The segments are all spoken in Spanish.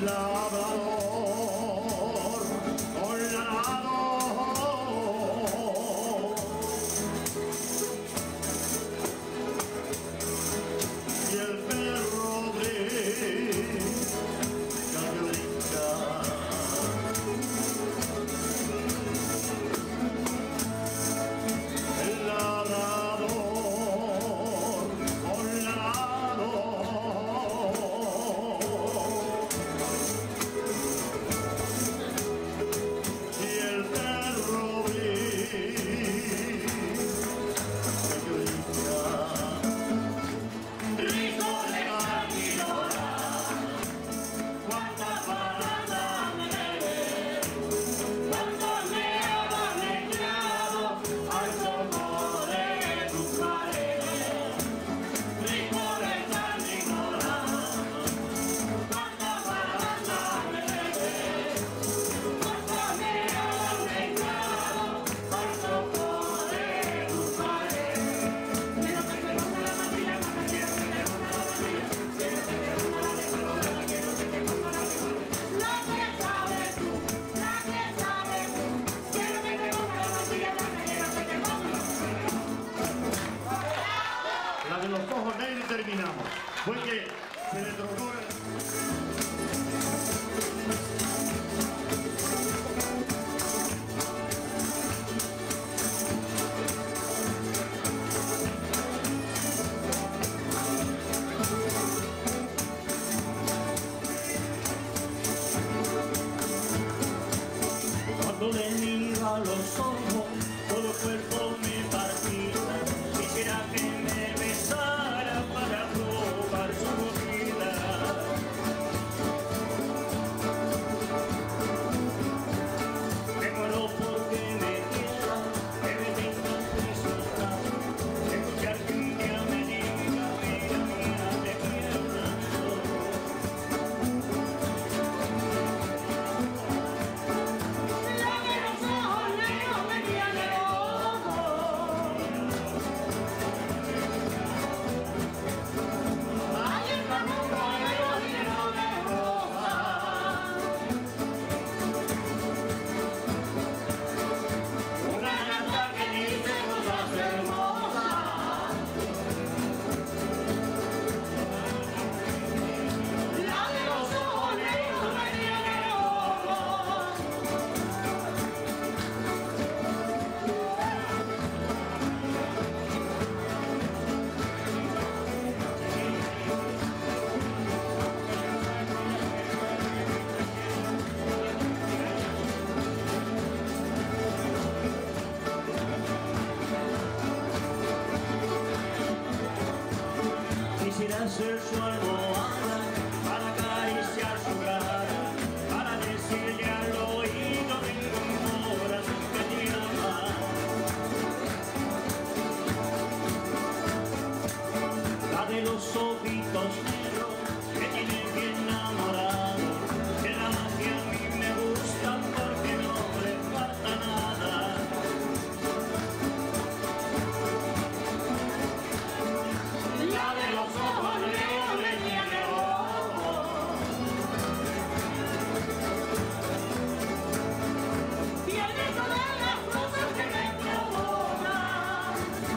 labrador con larador y el perro brinca que brinca. El labrador con larador y el perro brinca que brinca. Rico de Camilora, cuántas palabras me debes, cuántos me habrán mezclado al socorro de tus paredes. Rico de Camilora, cuántas palabras me debes, cuántos me habrán mezclado al socorro de tus paredes. Quiero que te ponga la matilla, quiero que te ponga la matilla, quiero que te ponga la matilla, quiero que te ponga la matilla. La que sabes tú, la que sabes tú, quiero que te ponga la matilla, quiero que te ponga la matilla. La de los ojos negros y terminamos. Fue que se le trocó Cuando le miro a los ojos, todo el cuerpo me palpita. Quisiera que me besara para probar su comida. Me muero porque me quiera, que me tenga entre sus brazos. Escuchar que un día me diga, mira, mira, te quiero tanto. La de los ojos negros me tiene loco. Hay un trabuco negro lleno de rosas. Una gata que dice cosas hermosas. La de los ojos negros me tiene loco. Quisiera ser su almohada para acariciar su cara, para decirle al oído tengo un corazón que te ama. La de los ojitos negros que tiene bien enamorado, que la magia a mí me gusta porque no le falta nada. La de los ojos negros me tiene loco. Tiene todas las cosas que me provocan.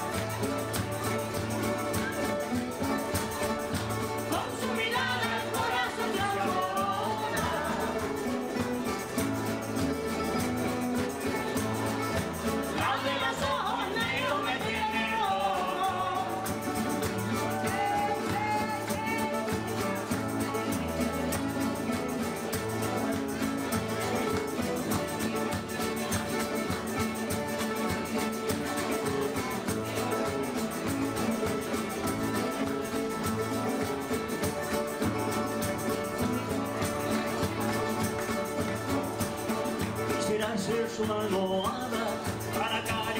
Con su mirada el corazón se alborota. La de los ojos negros me tiene loco. Quisiera ser su almohada para caer